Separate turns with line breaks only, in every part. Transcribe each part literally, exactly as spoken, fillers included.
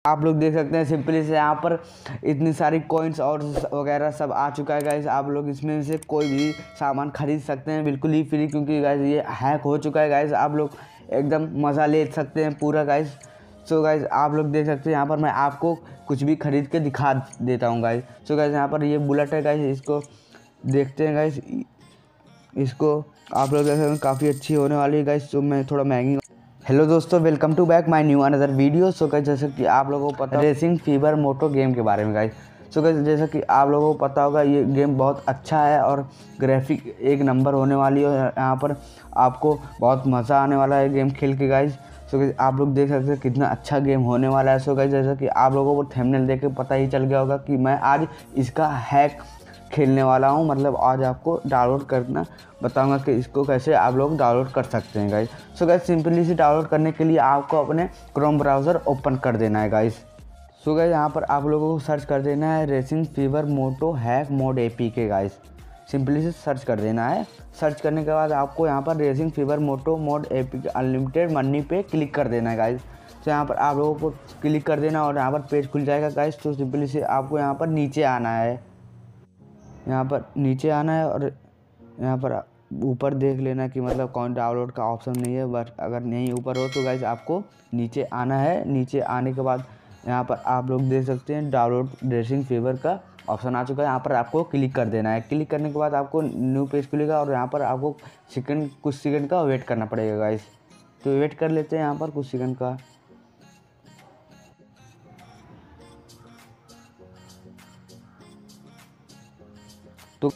आप लोग देख सकते हैं सिंपली से यहाँ पर इतनी सारी कॉइन्स और वगैरह सब आ चुका है गाइस। आप लोग इसमें से कोई भी सामान खरीद सकते हैं बिल्कुल ही फ्री, क्योंकि गाइस ये हैक हो चुका है गाइस। आप लोग एकदम मज़ा ले सकते हैं पूरा गाइस। सो गाइस आप लोग देख सकते हैं यहाँ पर मैं आपको कुछ भी खरीद के दिखा देता हूँ गाइस। सो गाइस यहाँ पर ये बुलेट है गाइस, इसको देखते हैं गाइस। इसको आप लोग देख सकते हैं काफ़ी अच्छी होने वाली है गाइस। तो मैं थोड़ा महंगी। हेलो दोस्तों, welcome to back my new another video. So guys जैसे कि आप लोगों को पता रेसिंग फीवर मोटो गेम के बारे में गाइस। सो गाइस जैसा कि आप लोगों को पता होगा ये गेम बहुत अच्छा है और ग्राफिक एक नंबर होने वाली है। यहाँ पर आपको बहुत मज़ा आने वाला है गेम खेल के गाइस। सो गाइस आप लोग देख सकते हैं कितना अच्छा गेम होने वाला है। सो गाइस जैसा कि आप लोगों को थंबनेल देख के पता ही चल गया होगा कि मैं आज इसका हैक खेलने वाला हूँ। मतलब आज आपको डाउनलोड करना बताऊंगा कि इसको कैसे आप लोग डाउनलोड कर सकते हैं गाइस। सो गाइस सिंपली से डाउनलोड करने के लिए आपको अपने क्रोम ब्राउज़र ओपन कर देना है गाइस। सो गाइस यहाँ पर आप लोगों को सर्च कर देना है racing fever moto hack mod APK guys. Simply से सर्च कर देना है। सर्च करने के बाद आपको यहाँ पर racing fever moto mod APK unlimited money पे क्लिक कर देना है गाइस। तो यहाँ पर आप लोगों को क्लिक कर देना और यहाँ पर पेज खुल जाएगा गाइस। तो सिंपली से आपको यहाँ पर नीचे आना है, यहाँ पर नीचे आना है और यहाँ पर ऊपर देख लेना कि मतलब कौन डाउनलोड का ऑप्शन नहीं है। बट अगर नहीं ऊपर हो तो गाइस आपको नीचे आना है। नीचे आने के बाद यहाँ पर आप लोग देख सकते हैं डाउनलोड रेसिंग फीवर का ऑप्शन आ चुका है। यहाँ पर आपको क्लिक कर देना है। क्लिक करने के बाद आपको न्यू पेज खुलेगा और यहाँ पर आपको सेकंड कुछ सेकंड का वेट करना पड़ेगा गाइस। तो वेट कर लेते हैं यहाँ पर कुछ सेकंड का। तो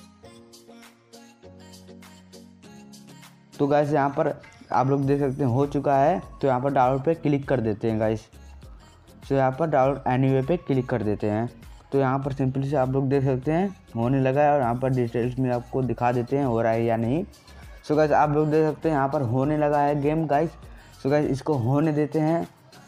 तो गाइस यहाँ पर आप लोग देख सकते हैं हो चुका है। तो यहाँ पर डाउनलोड पे क्लिक कर देते हैं गाइस। तो यहाँ पर डाउनलोड एनीवे पे क्लिक कर देते हैं। तो यहाँ पर सिंपली से आप लोग देख सकते हैं होने लगा है और यहाँ पर डिटेल्स में आपको दिखा देते हैं हो रहा है या नहीं। सो गाइस आप लोग देख सकते हैं यहाँ पर होने लगा है गेम गाइस। सो गाइस इसको होने देते हैं।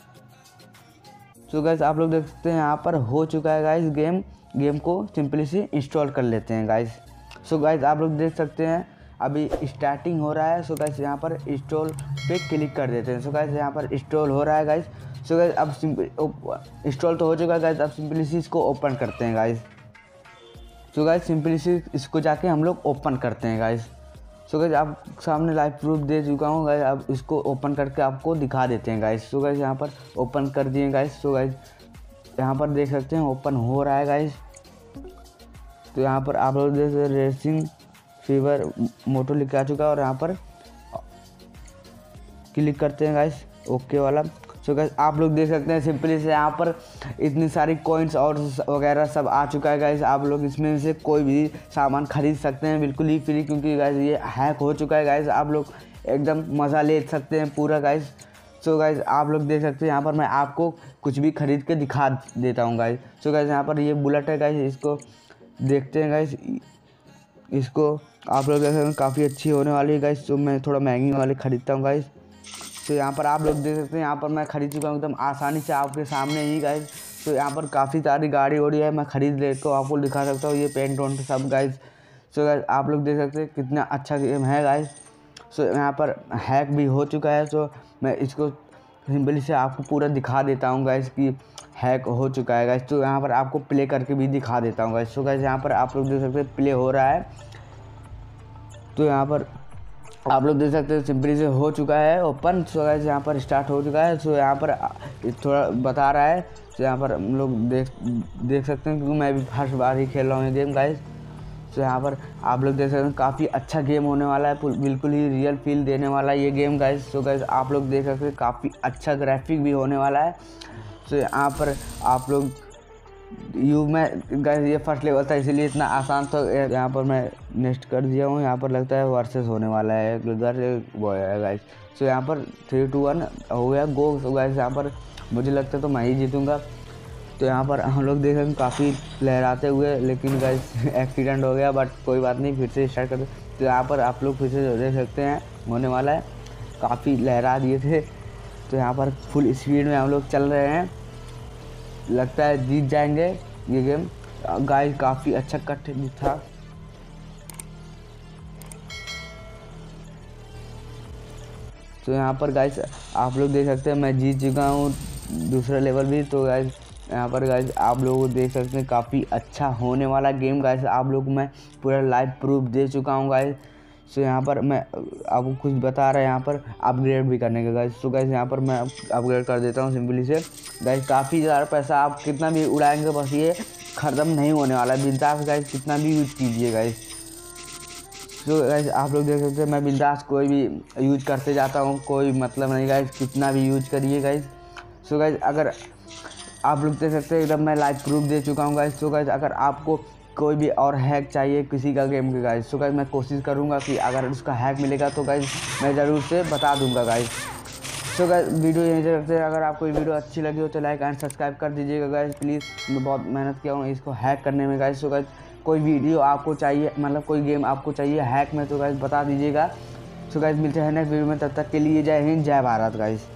सो गाइस आप लोग देख सकते हैं यहाँ पर हो चुका है गाइस गेम। गेम को सिंपली से इंस्टॉल कर लेते हैं गाइस। सो गाइस आप लोग देख सकते हैं अभी स्टार्टिंग हो रहा है। सो गाइस यहाँ पर इंस्टॉल पे क्लिक कर देते हैं। सो गाइस यहाँ पर इंस्टॉल हो रहा है गाइस। सो गाइस अब सिंपल इंस्टॉल तो हो चुका है गाइस। अब सिंपली से इसको ओपन करते हैं गाइस। सो गाइस सिंपली से इसको जाके हम लोग ओपन करते हैं गाइस। सो गाइस आप सामने लाइव प्रूफ दे चुका हूँ गाइस। अब इसको ओपन करके आपको दिखा देते हैं गाइस। सो गाइस यहाँ पर ओपन कर दिए गाइस। सो गाइस यहाँ पर देख सकते हैं ओपन हो रहा है गाइस। तो यहाँ पर आप लोग देख सकते हैं रेसिंग फीवर मोटो लिखा आ चुका है और यहाँ पर क्लिक करते हैं गाइस ओके वाला। सो गाइस आप लोग देख सकते हैं सिंपली से यहाँ पर इतनी सारी कॉइन्स और वगैरह सब आ चुका है गाइस। आप लोग इसमें से कोई भी सामान खरीद सकते हैं बिल्कुल ही फ्री, क्योंकि गाइस ये हैक हो चुका है गाइस। आप लोग एकदम मज़ा ले सकते हैं पूरा गाइस। सो गाइस आप लोग देख सकते हैं यहाँ पर मैं आपको कुछ भी खरीद के दिखा देता हूँ गाइस। सो गाइस यहाँ पर ये बुलेट है गाइस, इसको देखते हैं गाइस। इसको आप लोग देख सकते हैं काफ़ी अच्छी होने वाली है गाइस। तो मैं थोड़ा महंगी वाली खरीदता हूँ गाइस। तो यहाँ पर आप लोग देख सकते हैं यहाँ पर मैं खरीद चुका हूँ एकदम आसानी से आपके सामने ही गाइस। तो यहाँ पर काफ़ी सारी गाड़ी वाड़ी है, मैं खरीद ले तो आपको दिखा सकता हूँ। ये पेंट वेंट सब गाइस। सो गाइस आप लोग देख सकते हैं कितना अच्छा गेम है गाइस। सो यहाँ पर हैक भी हो चुका है। तो मैं इसको सिंपली से आपको पूरा दिखा देता हूँ गाइस कि हैक हो चुका है गाइस। तो यहाँ पर आपको प्ले करके भी दिखा देता हूँ गाइस। सो गाइस यहाँ पर आप लोग देख सकते हैं प्ले हो रहा है। तो यहाँ पर आप लोग देख सकते हैं सिंपली से हो चुका है ओपन। सो गाइस यहाँ पर स्टार्ट हो चुका है। सो यहाँ पर थोड़ा बता रहा है। तो यहाँ पर हम लोग देख देख सकते हैं क्योंकि मैं भी फर्स्ट बार ही खेल रहा हूँ ये गेम गाइस। तो यहाँ पर आप लोग देख सकते हैं काफ़ी अच्छा गेम होने वाला है, बिल्कुल ही रियल फील देने वाला है ये गेम गाइस। सो गाइस आप लोग देख सकते हैं काफ़ी अच्छा ग्राफिक भी होने वाला है। सो यहाँ पर आप लोग यू में गाइस ये फर्स्ट लेवल था इसलिए इतना आसान, तो यहाँ पर मैं नेक्स्ट कर दिया हूँ। यहाँ पर लगता है वर्सेस होने वाला है उधर बॉय है गाइस। सो यहाँ पर थ्री टू वन हो गया गो। सो गाइस यहाँ पर मुझे लगता है तो मैं ही जीतूँगा। तो यहाँ पर हम लोग देख रहे हैं काफ़ी लहराते हुए, लेकिन गाइस एक्सीडेंट हो गया, बट कोई बात नहीं फिर से स्टार्ट करते। तो यहाँ पर आप लोग फिर से देख सकते हैं होने वाला है, काफ़ी लहरा दिए थे। तो यहाँ पर फुल स्पीड में हम लोग चल रहे हैं, लगता है जीत जाएंगे ये गेम गाइस। काफ़ी अच्छा कट था। तो यहाँ पर गाइस आप लोग देख सकते हैं मैं जीत चुका हूँ दूसरा लेवल भी। तो गाइस यहाँ पर गाइस आप लोग देख सकते हैं काफ़ी अच्छा होने वाला गेम गाइस। आप लोग मैं पूरा लाइव प्रूफ दे चुका हूँ गाइस। सो यहाँ पर मैं आपको कुछ बता रहा है यहाँ पर अपग्रेड भी करने का गाइस। सो गाइस यहाँ पर मैं अपग्रेड कर देता हूँ सिंपली से गाइस। काफ़ी ज़्यादा पैसा आप कितना भी उड़ाएंगे बस ये ख़त्म नहीं होने वाला है। बिंदास गाइस कितना भी यूज कीजिए गाइस। सो गाइस आप लोग देख सकते हैं मैं बिंदास कोई भी यूज करते जाता हूँ, कोई मतलब नहीं गाइस, कितना भी यूज करिए गाइस। सो गाइस अगर आप लोग देख सकते हैं एकदम मैं लाइव प्रूफ दे चुका हूँ गाइस। सो गाइस अगर आपको कोई भी और हैक चाहिए किसी का गेम के गाइस, सो गाइस मैं कोशिश करूँगा कि अगर उसका हैक मिलेगा तो गाइस मैं ज़रूर से बता दूँगा गाइस। सो गाइस वीडियो यहीं से रखते हैं। अगर आपको वीडियो अच्छी लगी हो तो लाइक एंड सब्सक्राइब कर दीजिएगा गाइस प्लीज़। मैं बहुत मेहनत किया हूँ इसको हैक करने में गाइस। सो गाइस कोई वीडियो आपको चाहिए मतलब कोई गेम आपको चाहिए हैक में तो गाइस बता दीजिएगा। सो गाइस मिलते हैं नेक्स्ट वीडियो में, तब तक के लिए जय हिंद जय भारत गाइस।